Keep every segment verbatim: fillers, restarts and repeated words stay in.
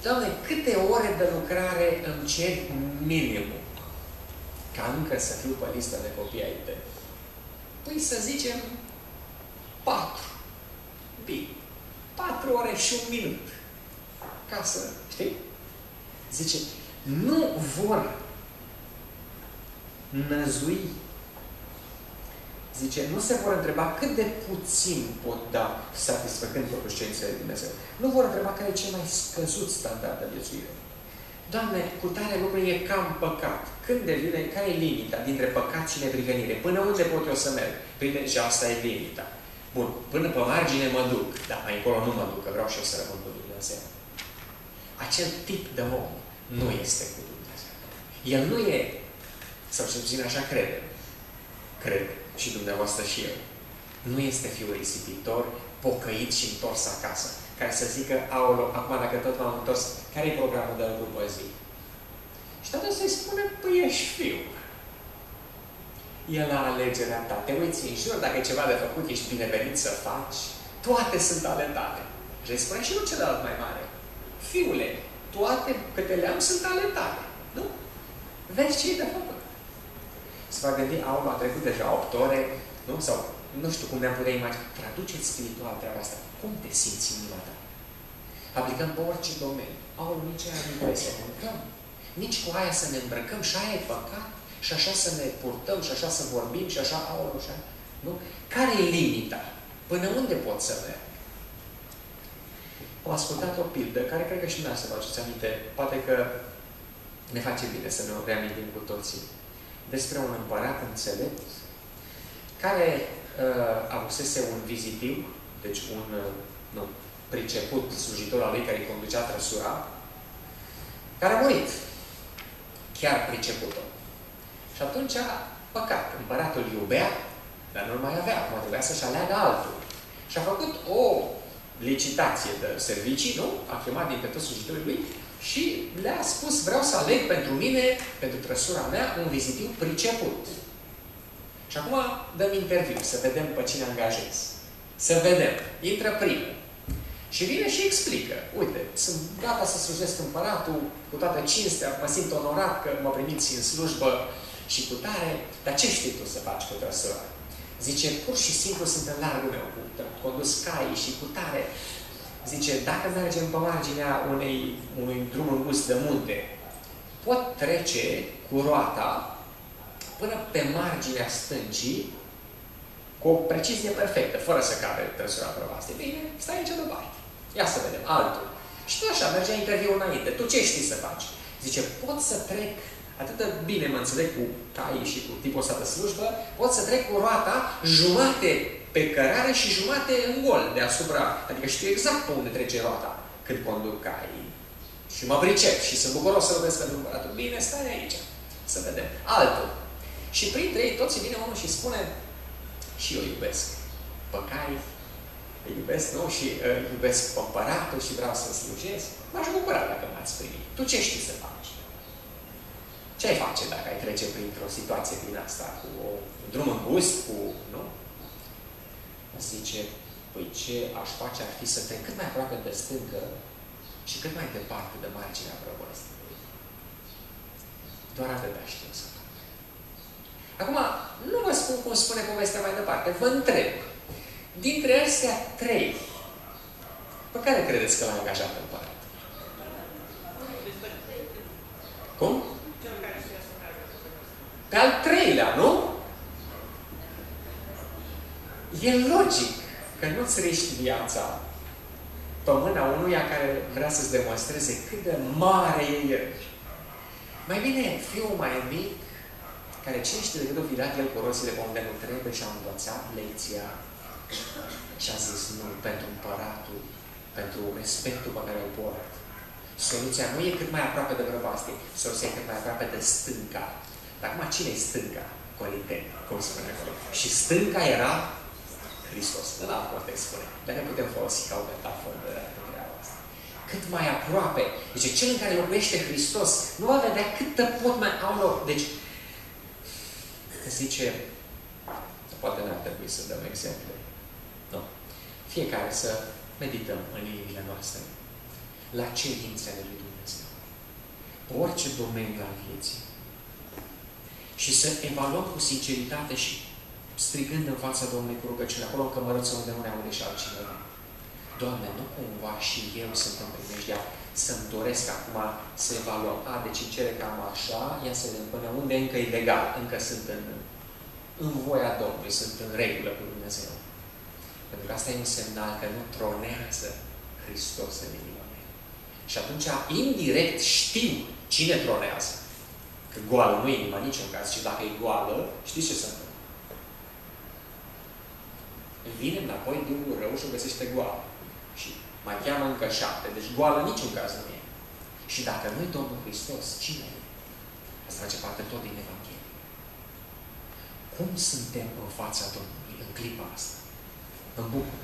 Doamne, câte ore de lucrare îmi cer minimum ca încă să fiu pe lista de copii ai tăi? Păi să zicem patru. Bine. Patru ore și un minut. Ca să, știi? Zice, nu vor năzui. Zice, nu se vor întreba cât de puțin pot da satisfăcând totuși cerințele lui Dumnezeu. Nu vor întreba care e cel mai scăzut standard de viețuire. Doamne, cu tare lucru e cam păcat. Când devine, care e limita dintre păcat și neprihănire? Până unde pot eu să merg? Păi, și asta e limita. Bun, până pe margine mă duc. Dar mai încolo nu mă duc, că vreau și eu să rămân cu Dumnezeu. Acel tip de om nu este cu Dumnezeu. El nu e, sau cel puțin așa crede, cred, și dumneavoastră și eu, nu este fiul risipitor, pocăit și întors acasă, care să zică, aolo, acum dacă tot m-am întors, care e programul de lucru pe zi? Și tatăl să-i spune, păi ești fiu. El la alegerea ta. Te uiți în jur, dacă e ceva de făcut, ești binevenit să faci. Toate sunt ale tale. Și îi spune și nu celălalt mai mare. Fiule, toate câte le-am sunt ale tale. Nu? Vezi ce e de făcut. Se va gândi, au, a trecut deja opt ore, nu? Sau, nu știu cum ne-am putea imagina. Traduceți spiritual treaba asta. Cum te simți în inima ta? Aplicăm pe orice domeniu. Au, nici aia nu trebuie să ne mâncăm. Nici cu aia să ne îmbrăcăm și aia e păcat. Și așa să ne purtăm, și așa să vorbim, și așa, au, așa. Nu? Care e limita? Până unde pot să merg? Am ascultat o pildă, care cred că și noi să vă aduceți aminte. Poate că ne face bine să ne o reamintim cu toții. Despre un împărat înțelept care uh, avusese un vizitiv, deci un uh, nu, priceput slujitor al lui care îi conducea trăsura, care a murit. Chiar priceputul. Și atunci, păcat, împăratul iubea, dar nu mai avea, acum trebuia să-și aleagă altul. Și a făcut o licitație de servicii, nu? A chemat din pe toți slujitorii lui și le-a spus, vreau să aleg pentru mine, pentru trăsura mea, un vizitiv priceput. Și acum dăm interviu, să vedem pe cine angajez. Să vedem. Intră primul. Și vine și explică. Uite, sunt gata să slujesc împăratul, cu toată cinstea, mă simt onorat că mă primiți în slujbă și cu tare, dar ce știi tu să faci cu trăsura? Zice, pur și simplu sunt în largul meu, cu condus caii și cu tare. Zice, dacă mergem pe marginea unei, unui drum îngust de munte, pot trece cu roata până pe marginea stâncii cu o precizie perfectă, fără să cabe trăsura prăvaste. Bine, stai aici deoparte. Ia să vedem, altul. Și tu așa, mergea interviu înainte. Tu ce știi să faci? Zice, pot să trec, atât de bine mă înțeleg cu caii și cu tipul ăsta de slujbă, pot să trec cu roata jumate pe cărare și jumate în gol deasupra. Adică știu exact pe unde trece roata când conduc caii. Și mă pricep și sunt bucuros să vezi pentru împăratul. Bine, stai aici. Să vedem. Altul. Și printre ei toți vine unul și spune, și eu iubesc pe cai, îi iubesc, nu? Și uh, iubesc pe împăratul și vreau să slujesc. M-aș bucura dacă m-ați primit. Tu ce știi să faci? Ce ai face dacă ai trece printr-o situație din asta, cu o, un drum îngust, cu, nu? Zice, păi ce aș face ar fi să trec cât mai aproape de stâncă și cât mai departe de marginea prăvăstului. Doar atâta știu să fac. Acum, nu vă spun cum spune povestea mai departe. Vă întreb. Dintre astea trei, pe care credeți că l-a angajat împărat? Cum? Pe al treilea, nu? E logic că nu-ți riști viața pe mâna unuia care vrea să-ți demonstreze cât de mare e el. Mai bine, fiul mai mic, care ce știe decât o fi dat el cu roțile pe unde nu trebuie și a învățat lecția și a zis nu, pentru împăratul, pentru respectul pe care îl port. Soluția nu e cât mai aproape de prăvastie, soluția e cât mai aproape de stânca. Dar acum, cine e stânca? Corinteni, cum spune acolo. Și stânca era Hristos. În alt context spune. Dar ne putem folosi ca o metaforă de treaba asta. Cât mai aproape. Deci cel în care locuiește Hristos nu va vedea cât de pot mai au loc. Deci, zice, poate n-ar trebui să dăm exemple. Nu. Fiecare să medităm în inimile noastre. la cerințele lui Dumnezeu. Orice domeniu al vieții. Și să evaluăm cu sinceritate și strigând în fața Domnului cu rugăciune, acolo în cămărăță unde nu ne aude și altcineva. Doamne, nu cumva și eu sunt în primejdea să-mi doresc acum să evaluăm. A, deci îmi cere cam așa, ia să vedem până unde încă e legal, încă sunt în, în voia Domnului, sunt în regulă cu Dumnezeu. Pentru că asta e un semnal că nu tronează Hristos în inima mea. Și atunci, indirect, știu cine tronează. Că goală nu e inima niciun caz, și dacă e goală, știți ce se întâmplă? Vine înapoi Duhul rău și o găsește goală. Și mai cheamă încă șapte. Deci goală niciun caz nu e. Și dacă nu-i Domnul Hristos, cine e? Asta face parte tot din Evanghelie. Cum suntem în fața Domnului în clipa asta? În bucur.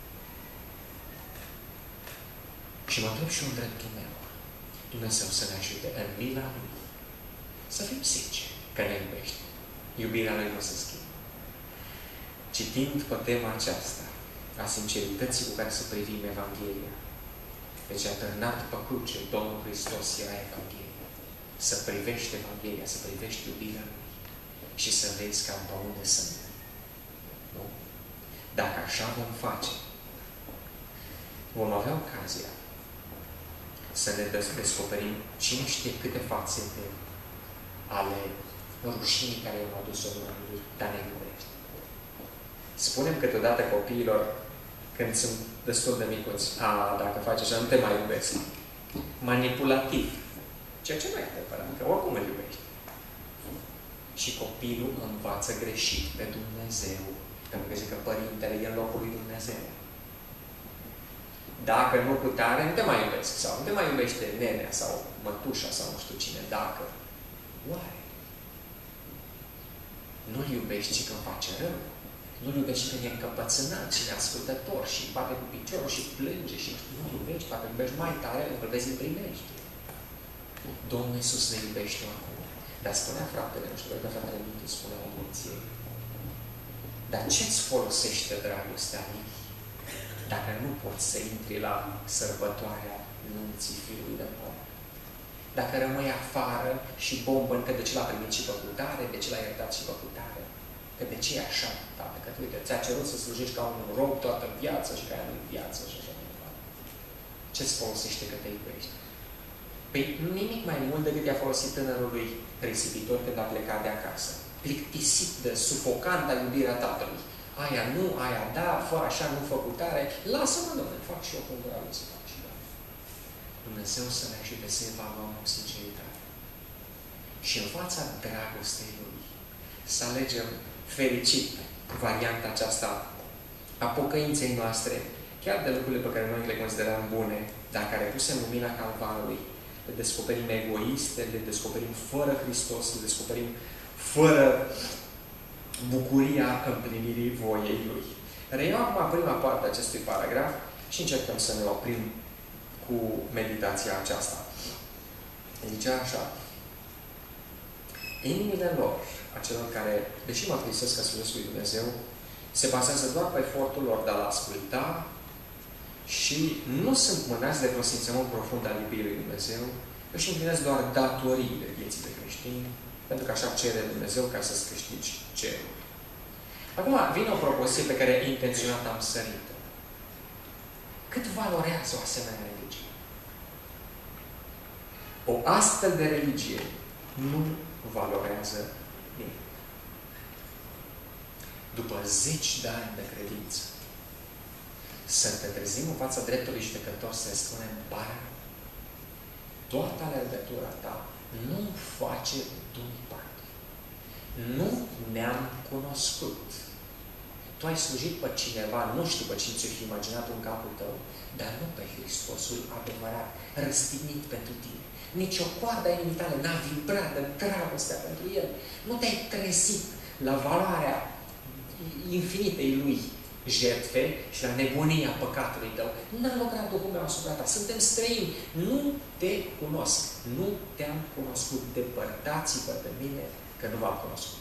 Și mă întreb și eu în dreptul meu. Dumnezeu să ne ajute în mila Lui. Să fim sinceri că ne iubește. Iubirea Lui nu se schimbă. Citind pe tema aceasta, a sincerității cu care să privim Evanghelia. Deci a târnat pe cruce Domnul Hristos era Evanghelia. Să privești Evanghelia, să privești iubirea Lui și să vezi cam pe unde sunt. Nu? Dacă așa vom face, vom avea ocazia să ne descoperim cine știe câte fațete ale rușinii care i-au adus-o Lui, dar ne iubește. Spunem câteodată copiilor, când sunt destul de micuți, a, dacă faci așa, nu te mai iubesc. Manipulativ. Ceea ce nu e adevărat, că oricum îl iubești. Și copilul învață greșit pe Dumnezeu. Pentru că zic că Părintele e în locul lui Dumnezeu. Dacă nu cu tare, nu te mai iubesc. Sau nu te mai iubește nenea sau mătușa sau nu știu cine. Dacă. Oare? Nu-l iubești și când face rău. Nu-l iubești când e încăpățânat și neascultător și bate cu piciorul și plânge și nu-l iubești, poate îl iubești mai tare, îl vezi, îl primești. Domnul Iisus ne iubește acum. Dar spunea fratele, nu știu, că fratele Mintu spunea o mulție. Dar ce-ți folosește dragostea lui dacă nu poți să intri la sărbătoarea nunții Fiului de Om? Dacă rămâi afară și bombăn că de ce l-a primit și păcutare, de ce l-a iertat și păcutare, că de ce e așa, tată? Că uite, ți-a cerut să slujești ca un rob toată viața și ca aia nu viață și așa mai departe. Ce-ți folosește că te iubești? Păi nimic mai mult decât i-a folosit tânărului risipitor când a plecat de acasă. Plictisit de sufocanta iubirea tatălui. Aia nu, aia da, fă așa, nu fă cutare. Lasă-mă, Doamne, fac și eu cum vreau să fac și eu. Dumnezeu să ne ajute să evaluăm cu sinceritate. Și în fața dragostei Lui să alegem fericit varianta aceasta a pocăinței noastre, chiar de lucrurile pe care noi le considerăm bune, dar care puse în lumina Calvarului, le descoperim egoiste, le descoperim fără Hristos, le descoperim fără bucuria împlinirii voiei Lui. Reiau acum prima parte a acestui paragraf și încercăm să ne oprim cu meditația aceasta. Zice așa: inimile lor, a celor care, deși mă trisesc că slujesc lui Dumnezeu, se bazează doar pe efortul lor de a-L asculta și nu sunt mânați de vreo simțământ profund al iubirii lui Dumnezeu, își împlinesc doar datoriile vieții de creștini, pentru că așa cere Dumnezeu ca să-ți câștigi cerul. Acum vine o propoziție pe care intenționat am sărit. Cât valorează o asemenea religie? O astfel de religie nu valorează nimic. După zeci de ani de credință, să te trezim în fața dreptului judecător să ne spunem: Bara, toată alergătura ta nu face doi pași. Nu ne-am cunoscut. Tu ai slujit pe cineva, nu știu pe cine ți-o fi imaginat în capul tău, dar nu pe Hristosul adevărat, răstignit pentru tine. Nici o coardă a inimii tale n-a vibrat de dragostea pentru El. Nu te-ai trezit la valoarea infinitei Lui jertfe și la nebunia păcatului tău. N-a lucrat Duhul meu asupra ta. Suntem străini. Nu te cunosc. Nu te-am cunoscut. Depărtați-vă de mine că nu v-am cunoscut.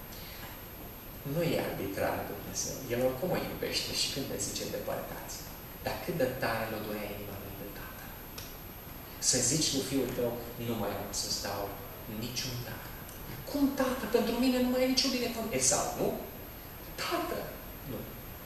Nu e arbitrar Dumnezeu. El oricum o iubește și când le zice depărtați. Dar cât de tare l-o doia inima lui de tată. Să zici lui fiul tău, nu mai am să-ți dau niciun dar. Cum, tată? Pentru mine nu mai e nicio binefăcere. Esau, nu? Tată! Nu.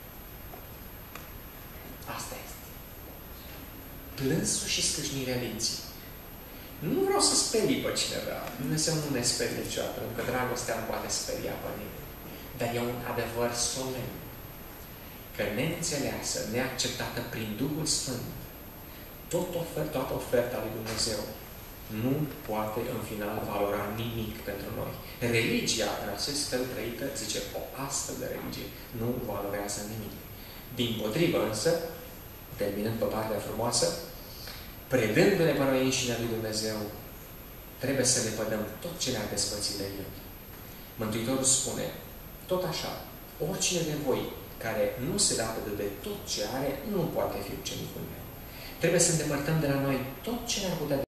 Asta este. Plânsul și scrâșnirea minții. Nu vreau să sperii pe cineva. Dumnezeu nu ne sperie niciodată, pentru că dragostea nu poate speria pe nimeni. Dar e un adevăr solemn. Că neînțeleasă, neacceptată prin Duhul Sfânt, tot ofer, toată oferta lui Dumnezeu nu poate în final valora nimic pentru noi. Religia, în acest fel trăită, zice, o astfel de religie nu valorează nimic. Dimpotrivă însă, terminând pe partea frumoasă, predându-ne pe noi înșine lui Dumnezeu, trebuie să ne pădăm tot ce ne-a despărțit de El. Mântuitorul spune, tot așa, oricine de voi care nu se lapădă de tot ce are, nu poate fi ucenicul meu. Trebuie să îndepărtăm de la noi tot ce ne-ar putea